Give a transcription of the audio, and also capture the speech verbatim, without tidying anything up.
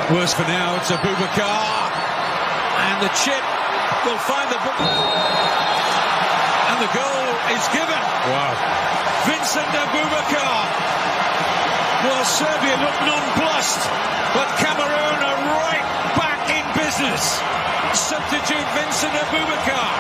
Worse for now, it's Abubakar, and the chip will find the book, and the goal is given. Wow. Vincent Abubakar. Well, Serbia look nonplussed, but Cameroon are right back in business. Substitute Vincent Abubakar.